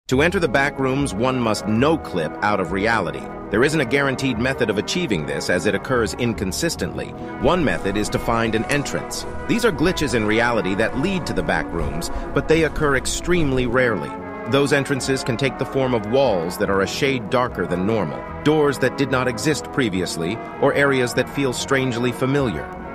To enter the backrooms, one must no-clip out of reality. There isn't a guaranteed method of achieving this, as it occurs inconsistently. One method is to find an entrance. These are glitches in reality that lead to the backrooms, but they occur extremely rarely. Those entrances can take the form of walls that are a shade darker than normal, doors that did not exist previously, or areas that feel strangely familiar.